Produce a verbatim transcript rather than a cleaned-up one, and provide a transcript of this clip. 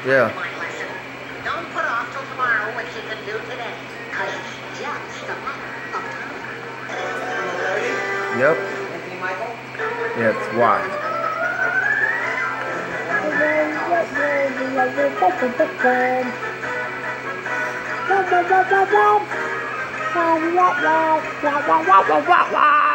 Yeah. My lesson. Don't put off till tomorrow what you can do today, because it's just a matter of time. Yep. Anthony Michael? Yeah, it's Y. Blah, blah, blah, blah, blah.